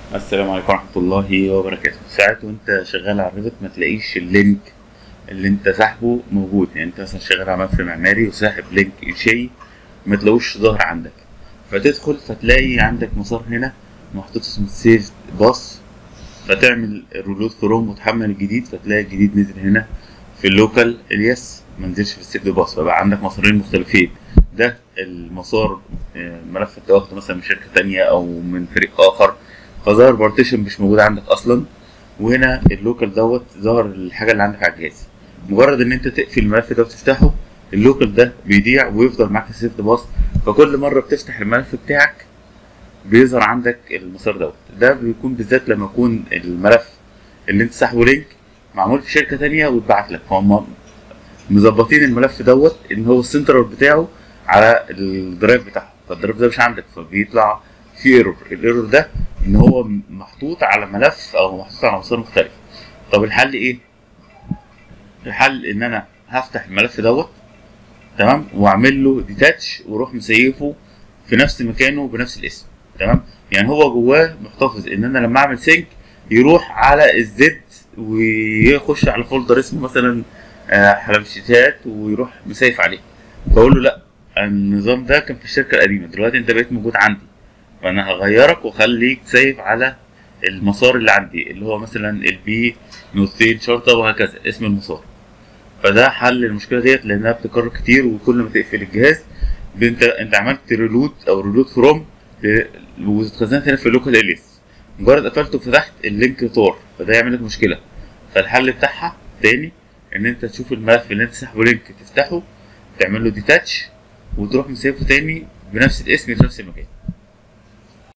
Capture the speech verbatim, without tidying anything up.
السلام عليكم ورحمة الله وبركاته. ساعات وانت شغال على الريفت ما تلاقيش اللينك اللي انت ساحبه موجود، يعني انت مثلا شغال على ملف معماري وساحب لينك شيء ما تلاقوش ظاهر عندك، فتدخل فتلاقي عندك مسار هنا محطوط اسمه سيف باص، فتعمل ريلود فروم وتحمل الجديد، فتلاقي الجديد نزل هنا في اللوكال اليس، ما نزلش في السيف باص، فبقى عندك مسارين مختلفين. ده المسار آه، ملف انت واخده مثلا من شركة تانية او من فريق اخر، فظهر بارتيشن مش موجود عندك اصلا. وهنا اللوكال دوت ظهر الحاجه اللي عندك على الجهاز. مجرد ان انت تقفل الملف ده وتفتحه، اللوكال ده بيضيع ويفضل معاك السيفت باص، فكل مره بتفتح الملف بتاعك بيظهر عندك المسار دوت. ده بيكون بالذات لما يكون الملف اللي انت ساحبه لينك معمول في شركه تانية واتبعت لك، فهم مظبطين الملف دوت ان هو السنترال بتاعه على الدرايف بتاعهم، فالدرايف ده مش عندك، فبيطلع في ايرور. الايرور ده ان هو محطوط على ملف او محطوط على مسار مختلف. طب الحل ايه؟ الحل ان انا هفتح الملف دوت تمام واعمل له ديتاتش واروح مسيفه في نفس مكانه بنفس الاسم. تمام، يعني هو جواه محتفظ ان انا لما اعمل سينك يروح على الزد ويخش على فولدر اسمه مثلا آه، حلبشتات ويروح مسيف عليه. بقول له لا، النظام ده كان في الشركه القديمه، دلوقتي انت بقيت موجود عندي، فانا هغيرك واخليك سيف على المسار اللي عندي اللي هو مثلا البي نقطتين شرطه وهكذا اسم المسار. فده حل المشكله ديت لانها بتكرر كتير، وكل ما تقفل الجهاز انت انت عملت ريلود او ريلود فروم واتخزنت هنا في اللوكال اليس، مجرد قفلته وفتحت اللينك طار، فده يعمل لك مشكله. فالحل بتاعها تاني ان انت تشوف الملف اللي انت ساحبه لينك تفتحه، تعمل له ديتاتش وتروح مسيبه تاني بنفس الاسم في نفس المكان.